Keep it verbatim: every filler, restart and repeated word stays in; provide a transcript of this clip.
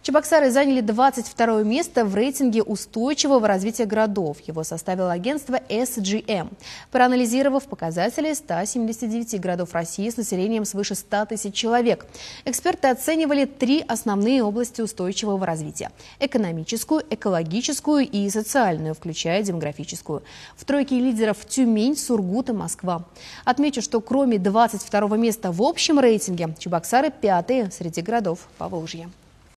Чебоксары заняли двадцать второе место в рейтинге устойчивого развития городов. Его составило агентство эс джи эм, проанализировав показатели ста семидесяти девяти городов России с населением свыше ста тысяч человек. Эксперты оценивали три основные области устойчивого развития – экономическую, экологическую и социальную, включая демографическую. В тройке лидеров Тюмень, Сургут и Москва. Отмечу, что кроме двадцать второго места в общем рейтинге, Чебоксары пятые среди городов Поволжья.